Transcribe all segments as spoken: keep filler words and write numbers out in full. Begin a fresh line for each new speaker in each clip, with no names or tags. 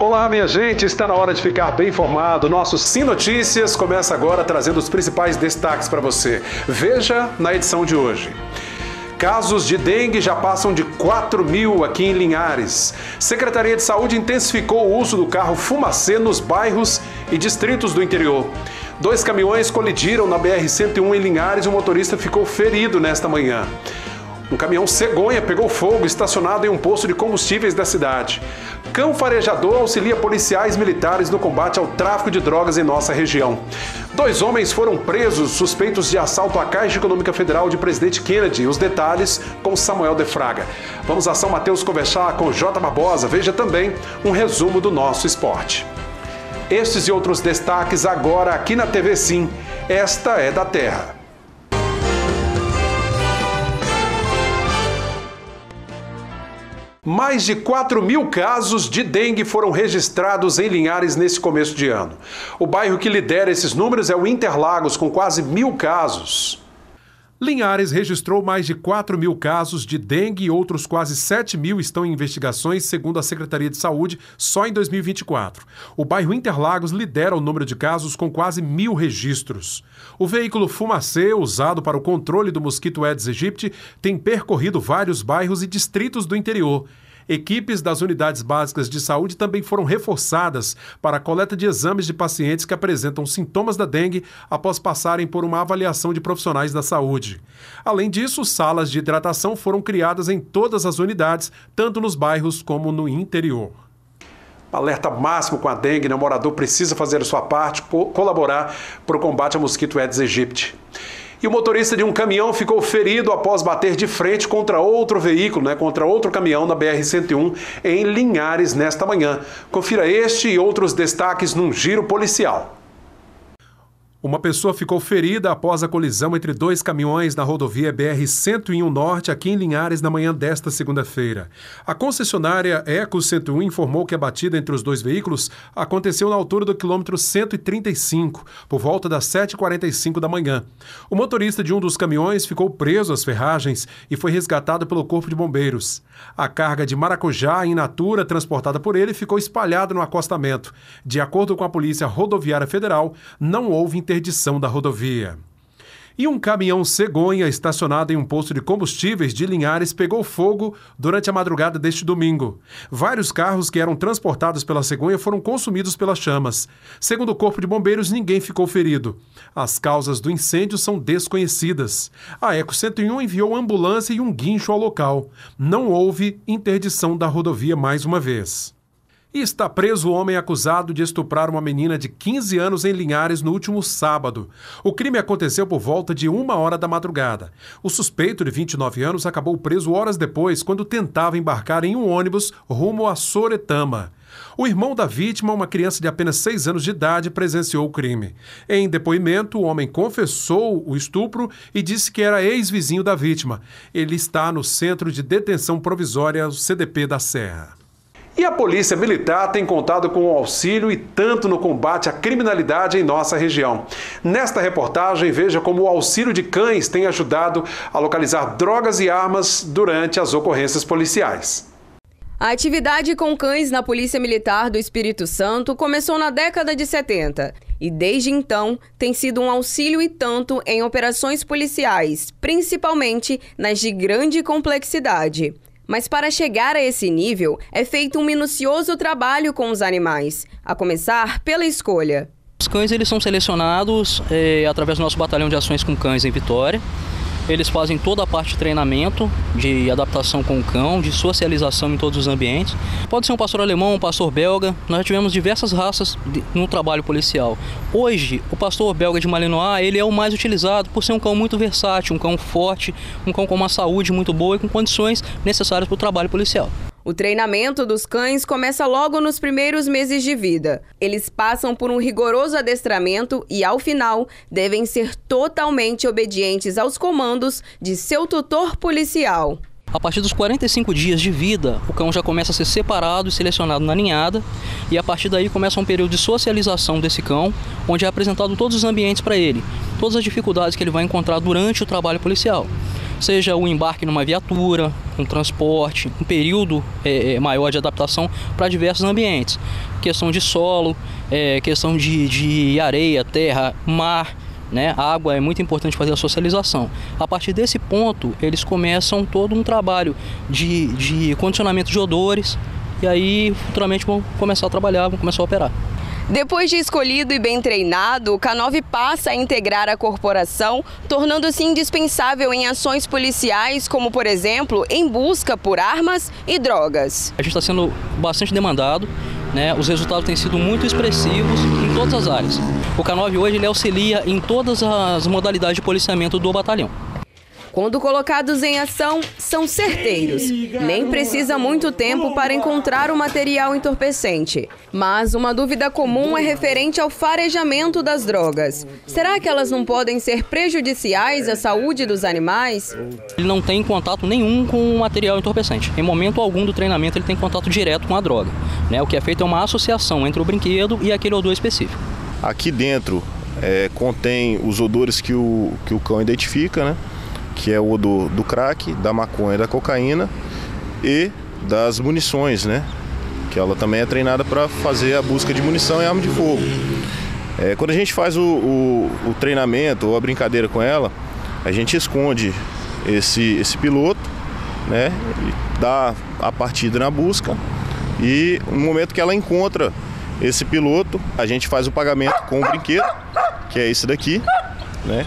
Olá, minha gente, está na hora de ficar bem informado. Nosso Sim Notícias começa agora trazendo os principais destaques para você. Veja na edição de hoje. Casos de dengue já passam de quatro mil aqui em Linhares. Secretaria de Saúde intensificou o uso do carro Fumacê nos bairros e distritos do interior. Dois caminhões colidiram na B R cento e um em Linhares e o motorista ficou ferido nesta manhã. Um caminhão cegonha pegou fogo estacionado em um posto de combustíveis da cidade. Cão farejador auxilia policiais militares no combate ao tráfico de drogas em nossa região. Dois homens foram presos suspeitos de assalto à Caixa Econômica Federal de Presidente Kennedy. Os detalhes com Samuel de Fraga. Vamos a São Mateus conversar com J. Barbosa. Veja também um resumo do nosso esporte. Estes e outros destaques agora aqui na T V Sim. Esta é da Terra. Mais de quatro mil casos de dengue foram registrados em Linhares nesse começo de ano. O bairro que lidera esses números é o Interlagos, com quase mil casos. Linhares registrou mais de quatro mil casos de dengue e outros quase sete mil estão em investigações, segundo a Secretaria de Saúde, só em dois mil e vinte e quatro. O bairro Interlagos lidera o número de casos com quase mil registros. O veículo Fumacê, usado para o controle do mosquito Aedes aegypti, tem percorrido vários bairros e distritos do interior. Equipes das unidades básicas de saúde também foram reforçadas para a coleta de exames de pacientes que apresentam sintomas da dengue após passarem por uma avaliação de profissionais da saúde. Além disso, salas de hidratação foram criadas em todas as unidades, tanto nos bairros como no interior. Alerta máximo com a dengue, né? O morador precisa fazer a sua parte, co- colaborar para o combate ao mosquito Aedes aegypti. E o motorista de um caminhão ficou ferido após bater de frente contra outro veículo, né, contra outro caminhão na B R cento e um em Linhares nesta manhã. Confira este e outros destaques num giro policial. Uma pessoa ficou ferida após a colisão entre dois caminhões na rodovia B R cento e um Norte, aqui em Linhares, na manhã desta segunda-feira. A concessionária Eco cento e um informou que a batida entre os dois veículos aconteceu na altura do quilômetro cento e trinta e cinco, por volta das sete e quarenta e cinco da manhã. O motorista de um dos caminhões ficou preso às ferragens e foi resgatado pelo Corpo de Bombeiros. A carga de maracujá in natura transportada por ele ficou espalhada no acostamento. De acordo com a Polícia Rodoviária Federal, não houve interdição da rodovia. E um caminhão cegonha estacionado em um posto de combustíveis de Linhares pegou fogo durante a madrugada deste domingo. Vários carros que eram transportados pela cegonha foram consumidos pelas chamas. Segundo o Corpo de Bombeiros, ninguém ficou ferido. As causas do incêndio são desconhecidas. A Eco cento e um enviou ambulância e um guincho ao local. Não houve interdição da rodovia mais uma vez. E está preso o homem acusado de estuprar uma menina de quinze anos em Linhares no último sábado. O crime aconteceu por volta de uma hora da madrugada. O suspeito, de vinte e nove anos, acabou preso horas depois, quando tentava embarcar em um ônibus rumo a Soretama. O irmão da vítima, uma criança de apenas seis anos de idade, presenciou o crime. Em depoimento, o homem confessou o estupro e disse que era ex-vizinho da vítima. Ele está no Centro de Detenção Provisória, o C D P da Serra. E a Polícia Militar tem contado com o auxílio e tanto no combate à criminalidade em nossa região. Nesta reportagem, veja como o auxílio de cães tem ajudado a localizar drogas e armas durante as ocorrências policiais.
A atividade com cães na Polícia Militar do Espírito Santo começou na década de setenta e, desde então, tem sido um auxílio e tanto em operações policiais, principalmente nas de grande complexidade. Mas para chegar a esse nível, é feito um minucioso trabalho com os animais, a começar pela escolha.
Os cães eles são selecionados é, através do nosso batalhão de ações com cães em Vitória. Eles fazem toda a parte de treinamento, de adaptação com o cão, de socialização em todos os ambientes. Pode ser um pastor alemão, um pastor belga. Nós já tivemos diversas raças no trabalho policial. Hoje, o pastor belga de Malinois, ele é o mais utilizado por ser um cão muito versátil, um cão forte, um cão com uma saúde muito boa e com condições necessárias para o trabalho policial.
O treinamento dos cães começa logo nos primeiros meses de vida. Eles passam por um rigoroso adestramento e, ao final, devem ser totalmente obedientes aos comandos de seu tutor policial.
A partir dos quarenta e cinco dias de vida, o cão já começa a ser separado e selecionado na ninhada, e a partir daí começa um período de socialização desse cão, onde é apresentado todos os ambientes para ele, todas as dificuldades que ele vai encontrar durante o trabalho policial. seja o embarque numa viatura, um transporte, um período é, maior de adaptação para diversos ambientes. Questão de solo, é, questão de, de areia, terra, mar, né? A água é muito importante fazer a socialização. A partir desse ponto, eles começam todo um trabalho de, de condicionamento de odores e aí futuramente vão começar a trabalhar, vão começar a operar.
Depois de escolhido e bem treinado, o K nove passa a integrar a corporação, tornando-se indispensável em ações policiais, como, por exemplo, em busca por armas e drogas.
A gente está sendo bastante demandado, né? Os resultados têm sido muito expressivos em todas as áreas. O K nove hoje ele auxilia em todas as modalidades de policiamento do batalhão.
Quando colocados em ação, são certeiros. Nem precisa muito tempo para encontrar o material entorpecente. Mas uma dúvida comum é referente ao farejamento das drogas. Será que elas não podem ser prejudiciais à saúde dos animais?
Ele não tem contato nenhum com o material entorpecente. Em momento algum do treinamento ele tem contato direto com a droga, né? O que é feito é uma associação entre o brinquedo e aquele odor específico.
Aqui dentro é, contém os odores que o, que o cão identifica, né? Que é o odor do crack, da maconha e da cocaína e das munições, né? Que ela também é treinada para fazer a busca de munição e arma de fogo. É, quando a gente faz o, o, o treinamento ou a brincadeira com ela, a gente esconde esse, esse piloto, né? Dá a partida na busca e no momento que ela encontra esse piloto, a gente faz o pagamento com o brinquedo, que é esse daqui, né?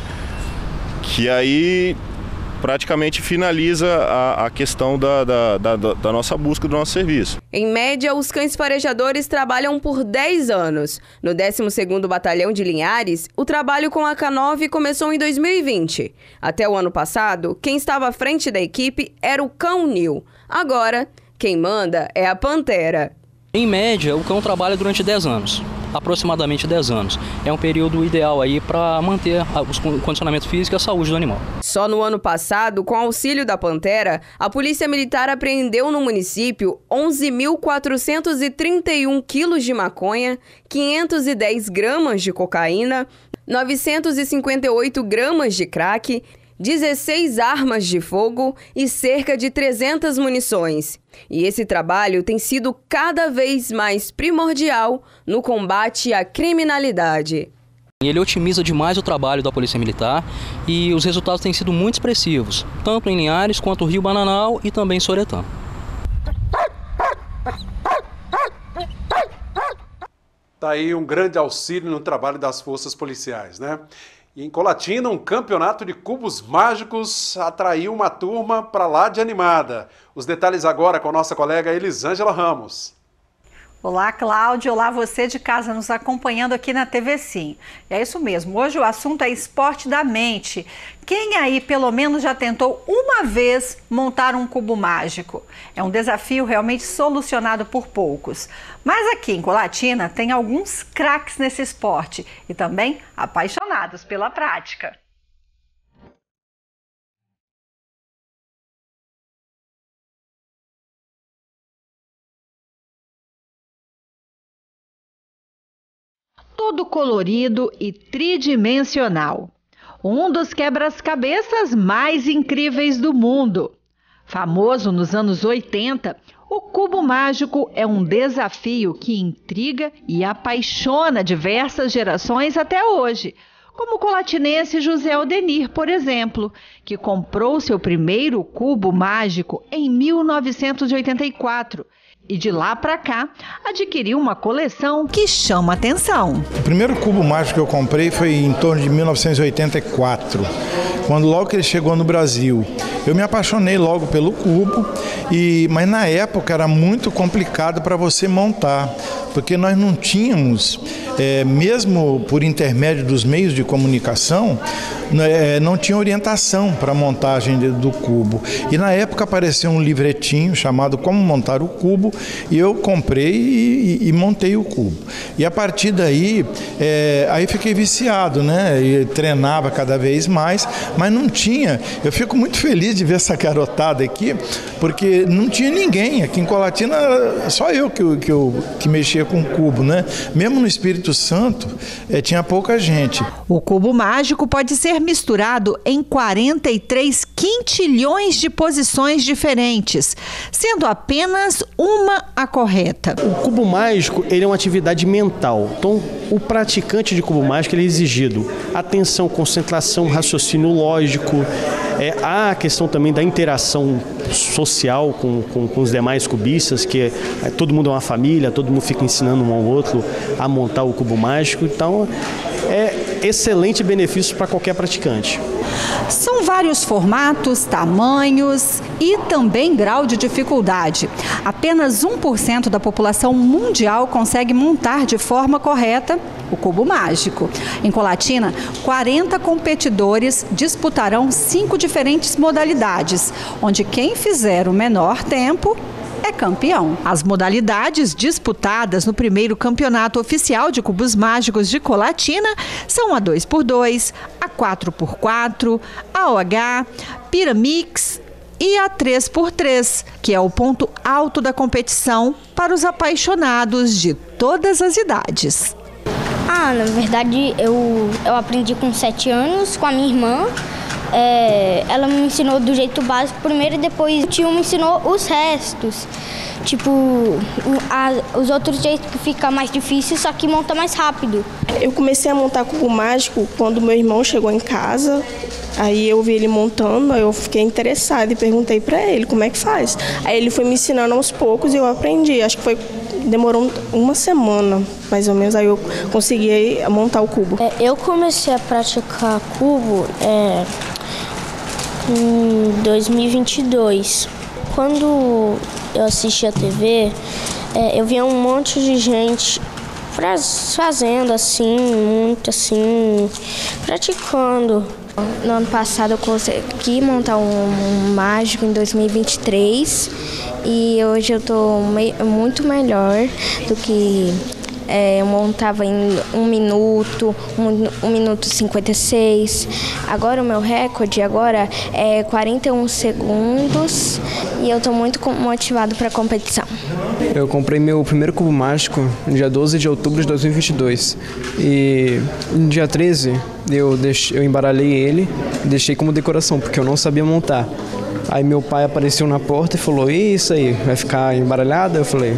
Que aí praticamente finaliza a, a questão da, da, da, da nossa busca, do nosso serviço.
Em média, os cães farejadores trabalham por dez anos. No décimo segundo Batalhão de Linhares, o trabalho com a K nove começou em dois mil e vinte. Até o ano passado, quem estava à frente da equipe era o Cão Nil. Agora, quem manda é a Pantera.
Em média, o cão trabalha durante dez anos. Aproximadamente dez anos. É um período ideal aí para manter o condicionamento físico e a saúde do animal.
Só no ano passado, com auxílio da Pantera, a Polícia Militar apreendeu no município onze mil quatrocentos e trinta e um quilos de maconha, quinhentos e dez gramas de cocaína, novecentos e cinquenta e oito gramas de crack, dezesseis armas de fogo e cerca de trezentas munições. E esse trabalho tem sido cada vez mais primordial no combate à criminalidade.
Ele otimiza demais o trabalho da Polícia Militar e os resultados têm sido muito expressivos, tanto em Linhares quanto Rio Bananal e também Soretã.
Está aí um grande auxílio no trabalho das forças policiais, né? E em Colatina, um campeonato de cubos mágicos atraiu uma turma para lá de animada. Os detalhes agora com a nossa colega Elisângela Ramos.
Olá, Cláudio. Olá, você de casa nos acompanhando aqui na T V Sim. É isso mesmo. Hoje o assunto é esporte da mente. Quem aí, pelo menos, já tentou uma vez montar um cubo mágico? É um desafio realmente solucionado por poucos. Mas aqui em Colatina tem alguns craques nesse esporte e também apaixonados pela prática. Todo colorido e tridimensional. Um dos quebra-cabeças mais incríveis do mundo. Famoso nos anos oitenta, o cubo mágico é um desafio que intriga e apaixona diversas gerações até hoje, como o colatinense José Aldenir, por exemplo, que comprou seu primeiro cubo mágico em mil novecentos e oitenta e quatro. E de lá para cá, adquiriu uma coleção que chama atenção.
O primeiro cubo mágico que eu comprei foi em torno de mil novecentos e oitenta e quatro, quando logo que ele chegou no Brasil. Eu me apaixonei logo pelo cubo, e, mas na época era muito complicado para você montar, porque nós não tínhamos, é, mesmo por intermédio dos meios de comunicação, é, não tinha orientação para a montagem do cubo. E na época apareceu um livretinho chamado Como Montar o Cubo, e eu comprei e, e, e montei o cubo. E a partir daí, é, aí fiquei viciado, né? E treinava cada vez mais, mas não tinha. Eu fico muito feliz feliz de ver essa garotada aqui, porque não tinha ninguém. Aqui em Colatina, só eu que, que, eu, que mexia com cubo, né? Mesmo no Espírito Santo, é, tinha pouca gente.
O cubo mágico pode ser misturado em quarenta e três quintilhões de posições diferentes, sendo apenas uma a correta.
O cubo mágico, ele é uma atividade mental. Então, o praticante de cubo mágico, ele é exigido atenção, concentração, raciocínio lógico. É, há a questão também da interação social com, com, com os demais cubistas, que é, é, todo mundo é uma família, todo mundo fica ensinando um ao outro a montar o cubo mágico. Então, é excelente benefício para qualquer praticante.
São vários formatos, tamanhos e também grau de dificuldade. Apenas um por cento da população mundial consegue montar de forma correta o cubo mágico. Em Colatina, quarenta competidores disputarão cinco diferentes modalidades, onde quem fizer o menor tempo é campeão. As modalidades disputadas no primeiro campeonato oficial de cubos mágicos de Colatina são a dois por dois, a quatro por quatro, a O H, Piramix e a três por três, que é o ponto alto da competição para os apaixonados de todas as idades.
Ah, na verdade, eu, eu aprendi com sete anos com a minha irmã. É, ela me ensinou do jeito básico primeiro e depois o tio me ensinou os restos. Tipo, a, os outros jeitos que fica mais difícil, só que monta mais rápido.
Eu comecei a montar cubo mágico quando meu irmão chegou em casa. Aí eu vi ele montando, aí eu fiquei interessada e perguntei pra ele como é que faz. Aí ele foi me ensinando aos poucos e eu aprendi. Acho que foi, demorou uma semana, mais ou menos, aí eu consegui montar o cubo.
É, eu comecei a praticar cubo é, em dois mil e vinte e dois. Quando eu assisti a T V, é, eu via um monte de gente fazendo assim, muito assim, praticando. No ano passado eu consegui montar um, um mágico em dois mil e vinte e três e hoje eu estou muito melhor do que é, eu montava em um minuto, um, um minuto e cinquenta e seis. Agora o meu recorde agora é quarenta e um segundos e eu estou muito motivado para a competição.
Eu comprei meu primeiro cubo mágico no dia doze de outubro de dois mil e vinte e dois e no dia treze eu, deixei, eu embaralhei ele e deixei como decoração, porque eu não sabia montar. Aí meu pai apareceu na porta e falou: e isso aí, vai ficar embaralhado? Eu falei: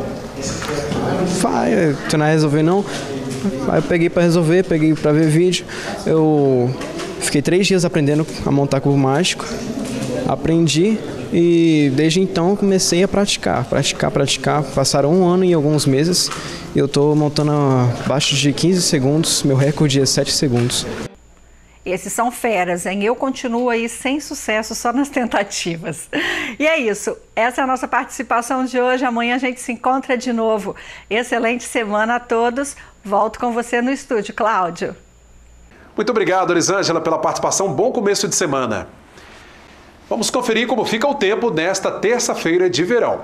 vai, tu não vai resolver não? Aí eu peguei para resolver, peguei para ver vídeo. Eu fiquei três dias aprendendo a montar cubo mágico, aprendi. E desde então comecei a praticar, praticar, praticar. Passaram um ano e alguns meses e eu estou montando abaixo de quinze segundos, meu recorde é sete segundos.
Esses são feras, hein? Eu continuo aí sem sucesso, só nas tentativas. E é isso, essa é a nossa participação de hoje. Amanhã a gente se encontra de novo. Excelente semana a todos. Volto com você no estúdio, Cláudio.
Muito obrigado, Elisângela, pela participação. Bom começo de semana. Vamos conferir como fica o tempo nesta terça-feira de verão.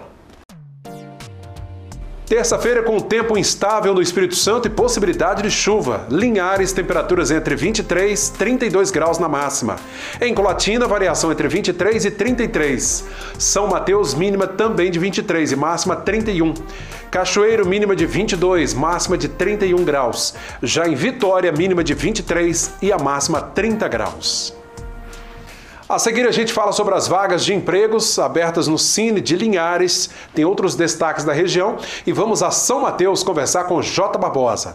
Terça-feira com tempo instável no Espírito Santo e possibilidade de chuva. Linhares, temperaturas entre vinte e três e trinta e dois graus na máxima. Em Colatina, variação entre vinte e três e trinta e três. São Mateus, mínima também de vinte e três e máxima trinta e um. Cachoeiro, mínima de vinte e dois, máxima de trinta e um graus. Já em Vitória, mínima de vinte e três e a máxima trinta graus. A seguir a gente fala sobre as vagas de empregos abertas no Cine de Linhares, tem outros destaques da região e vamos a São Mateus conversar com J. Barbosa.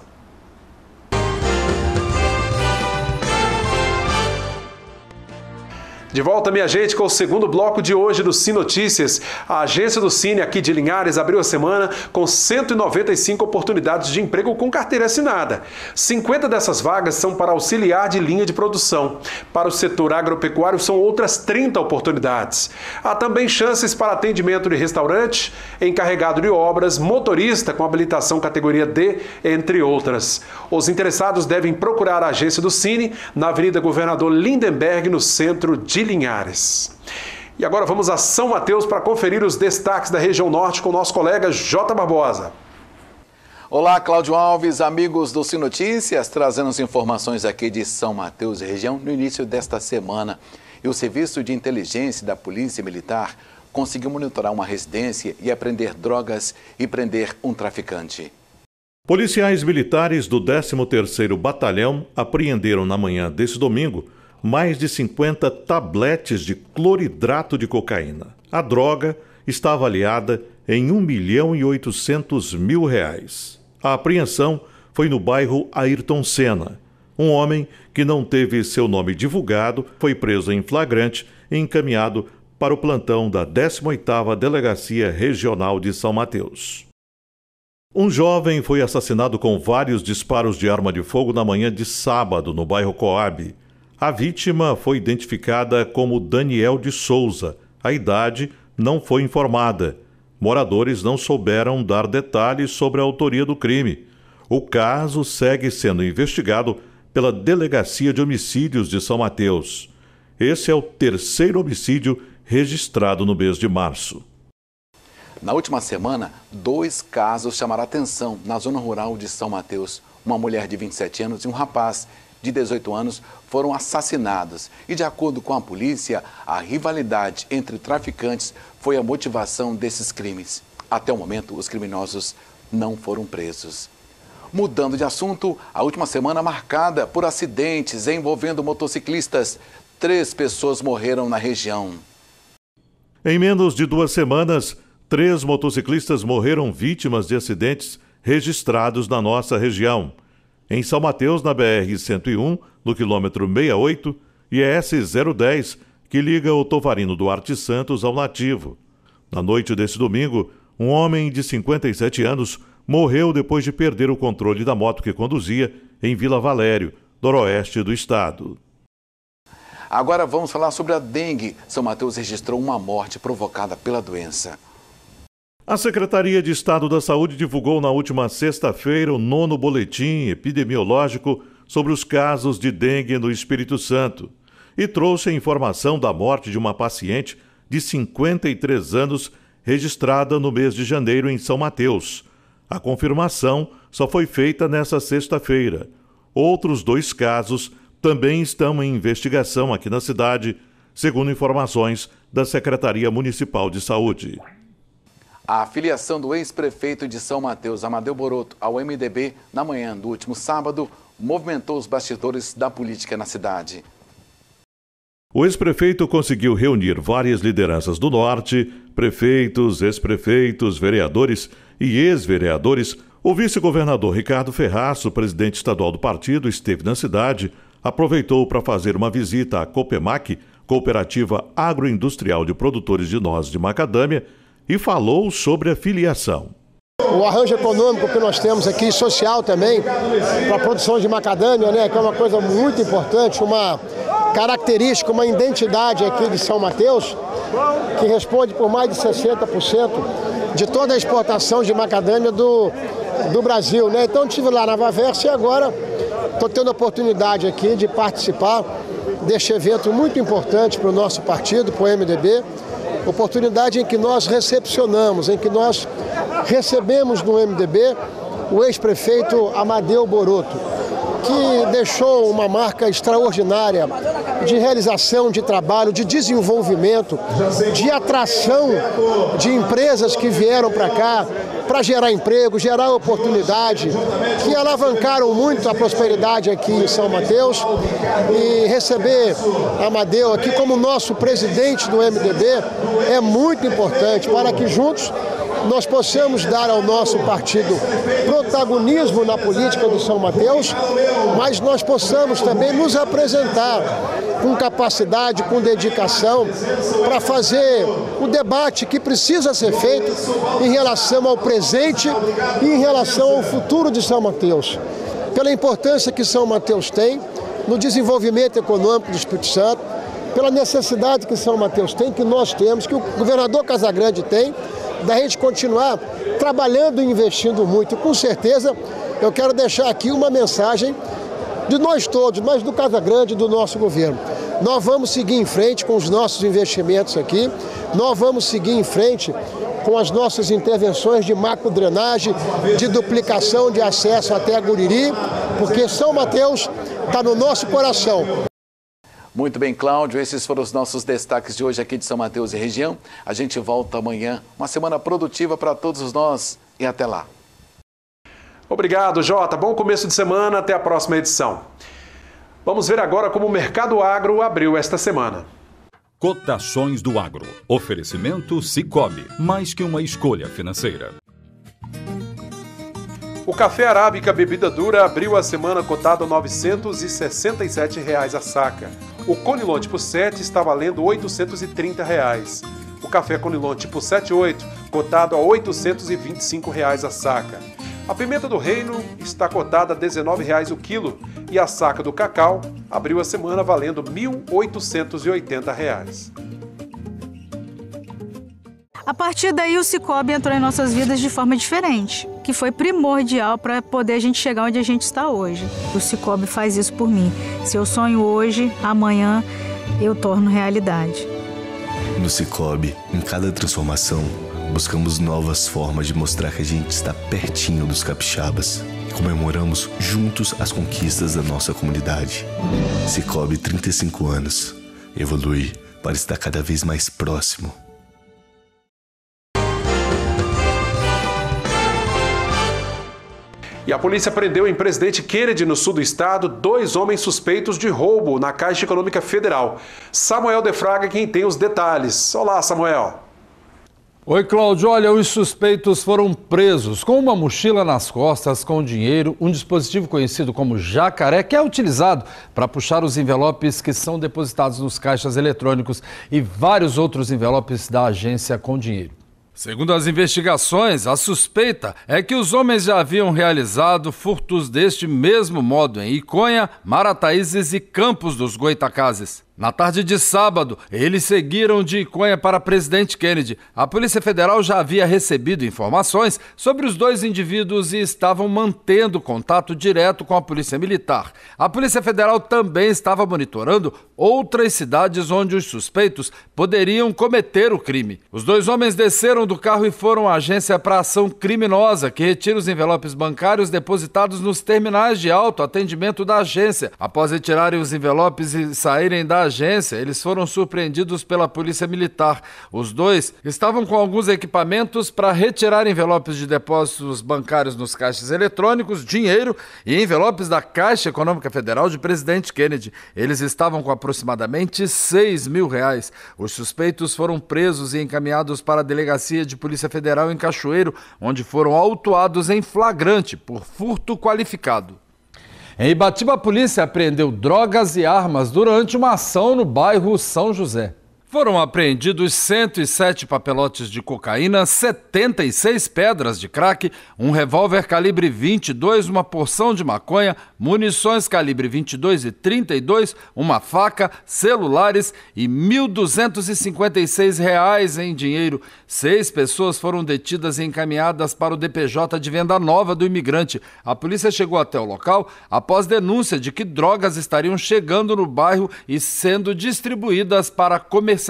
De volta, minha gente, com o segundo bloco de hoje do Cine Notícias. A agência do Cine aqui de Linhares abriu a semana com cento e noventa e cinco oportunidades de emprego com carteira assinada. cinquenta dessas vagas são para auxiliar de linha de produção. Para o setor agropecuário são outras trinta oportunidades. Há também chances para atendimento de restaurante, encarregado de obras, motorista com habilitação categoria D, entre outras. Os interessados devem procurar a agência do Cine na Avenida Governador Lindenberg, no centro de Linhares. E agora vamos a São Mateus para conferir os destaques da região norte com o nosso colega J. Barbosa.
Olá, Cláudio Alves, amigos do Cine Notícias, trazendo as informações aqui de São Mateus e região no início desta semana. E o Serviço de Inteligência da Polícia Militar conseguiu monitorar uma residência e apreender drogas e prender um traficante.
Policiais militares do décimo terceiro Batalhão apreenderam na manhã desse domingo mais de cinquenta tabletes de cloridrato de cocaína. A droga está avaliada em um milhão e oitocentos mil reais. A apreensão foi no bairro Ayrton Senna. Um homem que não teve seu nome divulgado foi preso em flagrante e encaminhado para o plantão da décima oitava Delegacia Regional de São Mateus. Um jovem foi assassinado com vários disparos de arma de fogo na manhã de sábado, no bairro Coab. A vítima foi identificada como Daniel de Souza. A idade não foi informada. Moradores não souberam dar detalhes sobre a autoria do crime. O caso segue sendo investigado pela Delegacia de Homicídios de São Mateus. Esse é o terceiro homicídio registrado no mês de março.
Na última semana, dois casos chamaram a atenção na zona rural de São Mateus. Uma mulher de vinte e sete anos e um rapaz de dezoito anos foram assassinados. E de acordo com a polícia, a rivalidade entre traficantes foi a motivação desses crimes. Até o momento, os criminosos não foram presos. Mudando de assunto, a última semana marcada por acidentes envolvendo motociclistas. Três pessoas morreram na região.
Em menos de duas semanas, três motociclistas morreram vítimas de acidentes registrados na nossa região. Em São Mateus, na B R cento e um, no quilômetro sessenta e oito, e a S zero dez, que liga o Tovarino Duarte Santos ao Nativo. Na noite desse domingo, um homem de cinquenta e sete anos morreu depois de perder o controle da moto que conduzia em Vila Valério, noroeste do estado.
Agora vamos falar sobre a dengue. São Mateus registrou uma morte provocada pela doença.
A Secretaria de Estado da Saúde divulgou na última sexta-feira o nono boletim epidemiológico sobre os casos de dengue no Espírito Santo e trouxe a informação da morte de uma paciente de cinquenta e três anos registrada no mês de janeiro em São Mateus. A confirmação só foi feita nesta sexta-feira. Outros dois casos também estão em investigação aqui na cidade, segundo informações da Secretaria Municipal de Saúde.
A filiação do ex-prefeito de São Mateus, Amadeu Boroto, ao M D B na manhã do último sábado movimentou os bastidores da política na cidade.
O ex-prefeito conseguiu reunir várias lideranças do Norte, prefeitos, ex-prefeitos, vereadores e ex-vereadores. O vice-governador Ricardo Ferraço, presidente estadual do partido, esteve na cidade, aproveitou para fazer uma visita à Copemac, Cooperativa Agroindustrial de Produtores de Nozes de Macadâmia, e falou sobre a filiação.
O arranjo econômico que nós temos aqui, social também, para a produção de macadâmia, né, que é uma coisa muito importante, uma característica, uma identidade aqui de São Mateus, que responde por mais de sessenta por cento de toda a exportação de macadâmia do, do Brasil, né? Então estive lá na Vaversa e agora estou tendo a oportunidade aqui de participar deste evento muito importante para o nosso partido, para o M D B, oportunidade em que nós recepcionamos, em que nós recebemos no M D B o ex-prefeito Amadeu Boroto, que deixou uma marca extraordinária de realização de trabalho, de desenvolvimento, de atração de empresas que vieram para cá para gerar emprego, gerar oportunidade, que alavancaram muito a prosperidade aqui em São Mateus. E receber Amadeu aqui como nosso presidente do M D B é muito importante para que juntos nós possamos dar ao nosso partido protagonismo na política de São Mateus, mas nós possamos também nos apresentar com capacidade, com dedicação, para fazer o debate que precisa ser feito em relação ao presente e em relação ao futuro de São Mateus. Pela importância que São Mateus tem no desenvolvimento econômico do Espírito Santo, pela necessidade que São Mateus tem, que nós temos, que o governador Casagrande tem, da gente continuar trabalhando e investindo muito. Com certeza, eu quero deixar aqui uma mensagem de nós todos, mas do Casagrande, do nosso governo. Nós vamos seguir em frente com os nossos investimentos aqui, nós vamos seguir em frente com as nossas intervenções de macro-drenagem, de duplicação de acesso até a Guriri, porque São Mateus está no nosso coração.
Muito bem, Cláudio, esses foram os nossos destaques de hoje aqui de São Mateus e região. A gente volta amanhã. Uma semana produtiva para todos nós e até lá.
Obrigado, Jota. Bom começo de semana. Até a próxima edição. Vamos ver agora como o mercado agro abriu esta semana.
Cotações do agro. Oferecimento Sicoob. Mais que uma escolha financeira.
O café arábica bebida dura abriu a semana cotado a novecentos e sessenta e sete reais a saca. O Conilon tipo sete está valendo oitocentos e trinta reais. O café Conilon tipo sete oito cotado a oitocentos e vinte e cinco reais a saca. A pimenta do reino está cotada a dezenove reais o quilo e a saca do cacau abriu a semana valendo mil oitocentos e oitenta reais.
A partir daí o Sicoob entrou em nossas vidas de forma diferente, que foi primordial para poder a gente chegar onde a gente está hoje. O Sicoob faz isso por mim. Se eu sonho hoje, amanhã eu torno realidade.
No Sicoob, em cada transformação, buscamos novas formas de mostrar que a gente está pertinho dos capixabas e comemoramos juntos as conquistas da nossa comunidade. Sicoob, trinta e cinco anos. Evolui para estar cada vez mais próximo.
E a polícia prendeu em Presidente Kennedy, no sul do estado, dois homens suspeitos de roubo na Caixa Econômica Federal. Samuel de Fraga quem tem os detalhes. Olá, Samuel.
Oi, Cláudio. Olha, os suspeitos foram presos com uma mochila nas costas com dinheiro, um dispositivo conhecido como jacaré, que é utilizado para puxar os envelopes que são depositados nos caixas eletrônicos e vários outros envelopes da agência com dinheiro. Segundo as investigações, a suspeita é que os homens já haviam realizado furtos deste mesmo modo em Iconha, Marataízes e Campos dos Goitacazes. Na tarde de sábado, eles seguiram de Iconha para Presidente Kennedy. A Polícia Federal já havia recebido informações sobre os dois indivíduos e estavam mantendo contato direto com a Polícia Militar. A Polícia Federal também estava monitorando outras cidades onde os suspeitos poderiam cometer o crime. Os dois homens desceram do carro e foram à agência para ação criminosa, que retira os envelopes bancários depositados nos terminais de autoatendimento da agência. Após retirarem os envelopes e saírem da agência, eles foram surpreendidos pela Polícia Militar. Os dois estavam com alguns equipamentos para retirar envelopes de depósitos bancários nos caixas eletrônicos, dinheiro e envelopes da Caixa Econômica Federal de Presidente Kennedy. Eles estavam com aproximadamente seis mil reais. Os suspeitos foram presos e encaminhados para a Delegacia de Polícia Federal em Cachoeiro, onde foram autuados em flagrante por furto qualificado. Em Ibatiba, a polícia apreendeu drogas e armas durante uma ação no bairro São José. Foram apreendidos cento e sete papelotes de cocaína, setenta e seis pedras de crack, um revólver calibre vinte e dois, uma porção de maconha, munições calibre vinte e dois e trinta e dois, uma faca, celulares e mil duzentos e cinquenta e seis reais em dinheiro. Seis pessoas foram detidas e encaminhadas para o D P J de Venda Nova do Imigrante. A polícia chegou até o local após denúncia de que drogas estariam chegando no bairro e sendo distribuídas para comercialização.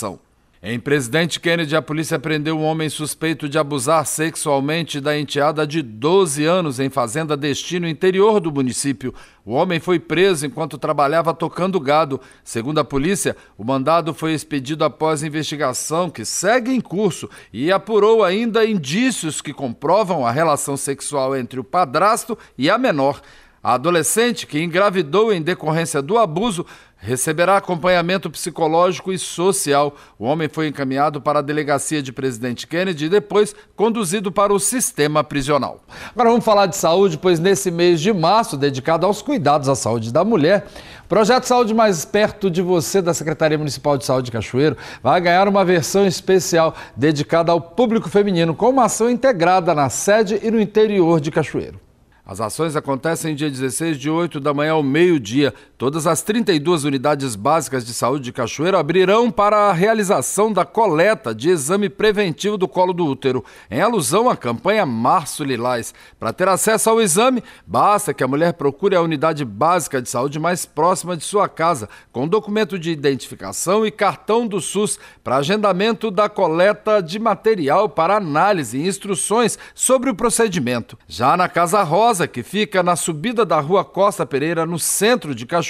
Em Presidente Kennedy, a polícia prendeu um homem suspeito de abusar sexualmente da enteada de doze anos em fazenda Destino, interior do município. O homem foi preso enquanto trabalhava tocando gado. Segundo a polícia, o mandado foi expedido após investigação que segue em curso e apurou ainda indícios que comprovam a relação sexual entre o padrasto e a menor. A adolescente, que engravidou em decorrência do abuso, receberá acompanhamento psicológico e social. O homem foi encaminhado para a Delegacia de Presidente Kennedy e depois conduzido para o sistema prisional. Agora vamos falar de saúde, pois nesse mês de março, dedicado aos cuidados à saúde da mulher, o Projeto Saúde Mais Perto de Você, da Secretaria Municipal de Saúde de Cachoeiro, vai ganhar uma versão especial dedicada ao público feminino, com uma ação integrada na sede e no interior de Cachoeiro. As ações acontecem dia dezesseis, de oito da manhã ao meio-dia. Todas as trinta e duas unidades básicas de saúde de Cachoeiro abrirão para a realização da coleta de exame preventivo do colo do útero, em alusão à campanha Março Lilás. Para ter acesso ao exame, basta que a mulher procure a unidade básica de saúde mais próxima de sua casa, com documento de identificação e cartão do SUS, para agendamento da coleta de material para análise e instruções sobre o procedimento. Já na Casa Rosa, que fica na subida da Rua Costa Pereira, no centro de Cachoeiro,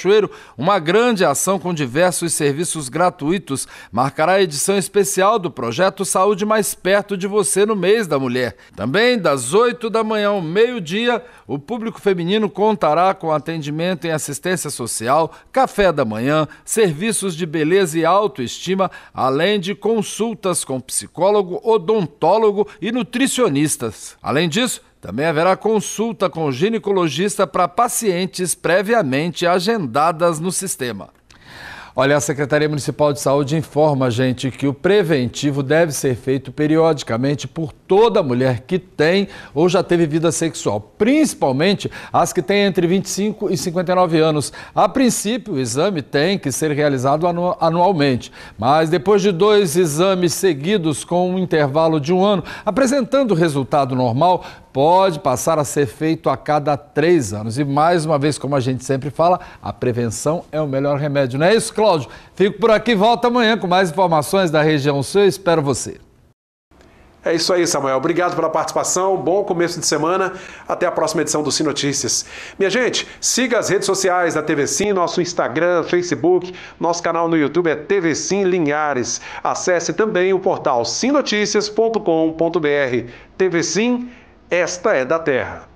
Cachoeiro, uma grande ação com diversos serviços gratuitos marcará a edição especial do projeto Saúde Mais Perto de Você no mês da mulher. Também das oito da manhã ao meio-dia, o público feminino contará com atendimento em assistência social, café da manhã, serviços de beleza e autoestima, além de consultas com psicólogo, odontólogo e nutricionistas. Além disso, também haverá consulta com ginecologista para pacientes previamente agendadas no sistema. Olha, a Secretaria Municipal de Saúde informa a gente que o preventivo deve ser feito periodicamente por toda mulher que tem ou já teve vida sexual, principalmente as que têm entre vinte e cinco e cinquenta e nove anos. A princípio, o exame tem que ser realizado anu- anualmente, mas depois de dois exames seguidos com um intervalo de um ano, apresentando resultado normal, pode passar a ser feito a cada três anos. E mais uma vez, como a gente sempre fala, a prevenção é o melhor remédio. Não é isso, Cláudio? Fico por aqui, volto amanhã com mais informações da região sul. Eu espero você.
É isso aí, Samuel. Obrigado pela participação. Bom começo de semana. Até a próxima edição do Sim Notícias. Minha gente, siga as redes sociais da T V Sim, nosso Instagram, Facebook, nosso canal no YouTube é T V Sim Linhares. Acesse também o portal sim noticias ponto com ponto br. T V Sim, esta é da Terra.